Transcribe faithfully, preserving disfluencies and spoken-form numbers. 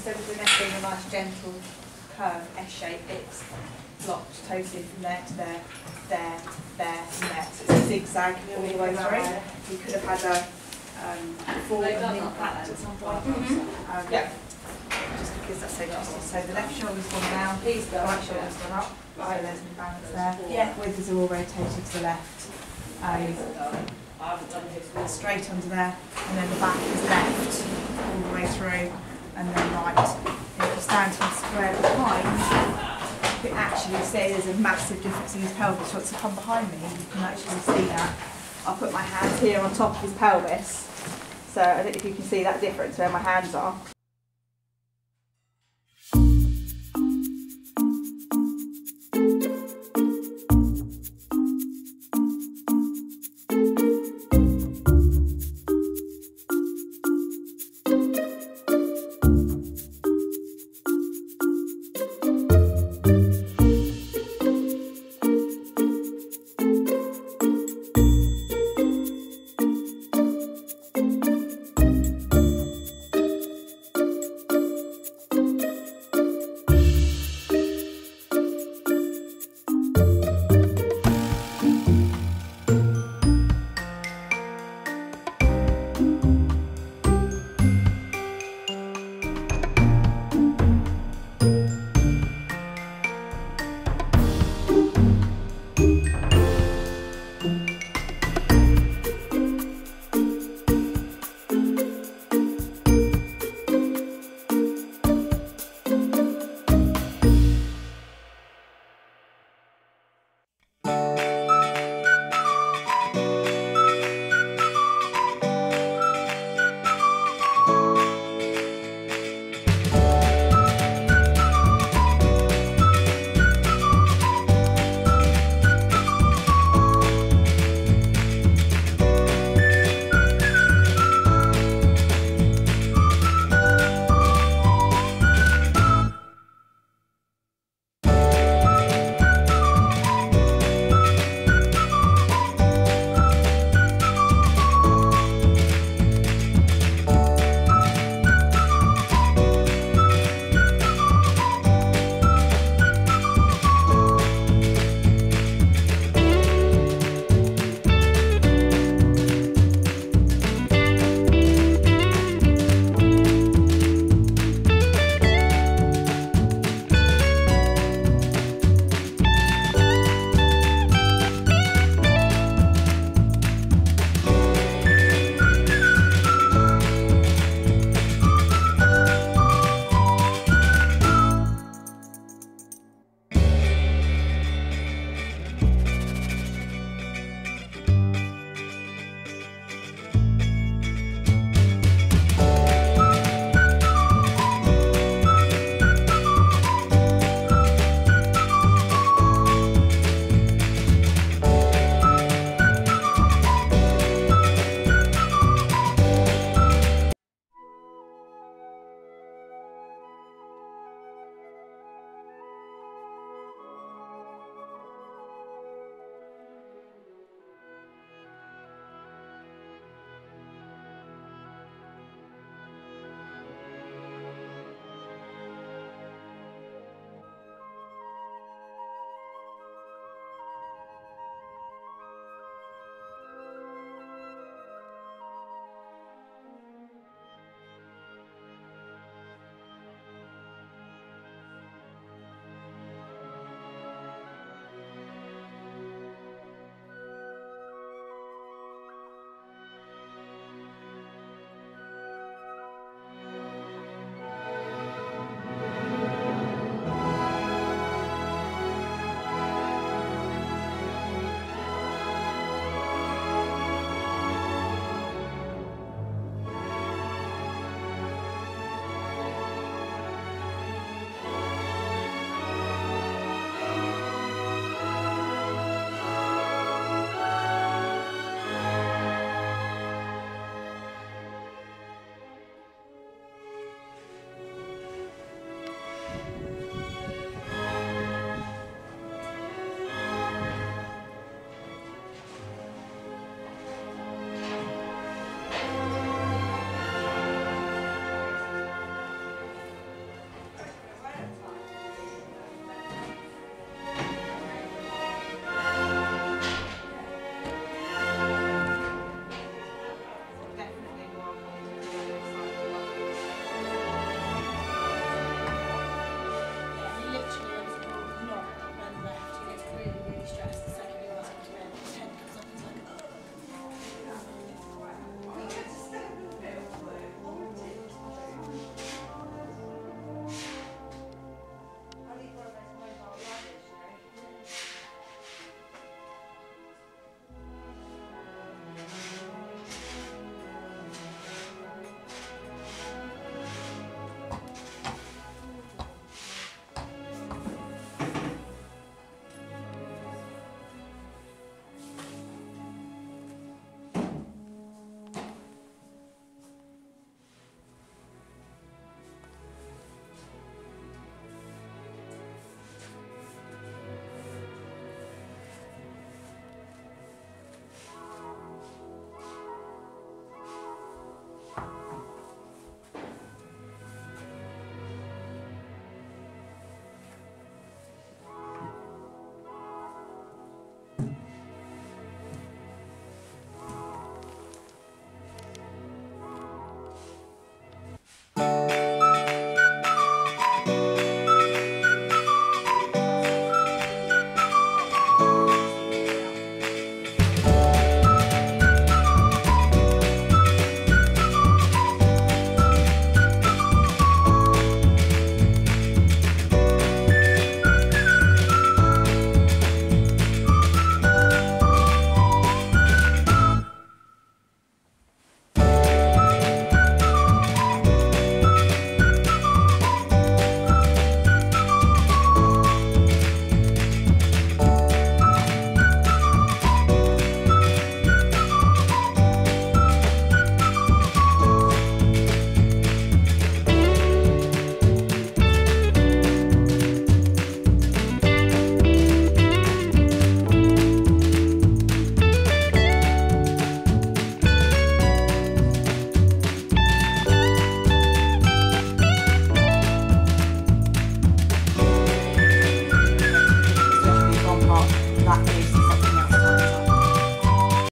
instead of the neck being a nice gentle curve, S shape, it's blocked totally from there to there, there, there, and there. So it's a zigzag all the way through. You could have had a um, forward and impact at some point. Mm-hmm. um, yeah. Just because that's so justice. So the left shoulder's gone down, please the right shoulder's gone up. Right, there's my balance there. Yeah. Withers are all rotated to the left. Um, straight under there, and then the back is left all the way through, and then right. And if you stand him square behind, you can actually see there's a massive difference in his pelvis. Once you come behind me, you can actually see that. I'll put my hands here on top of his pelvis, so I don't know if you can see that difference where my hands are.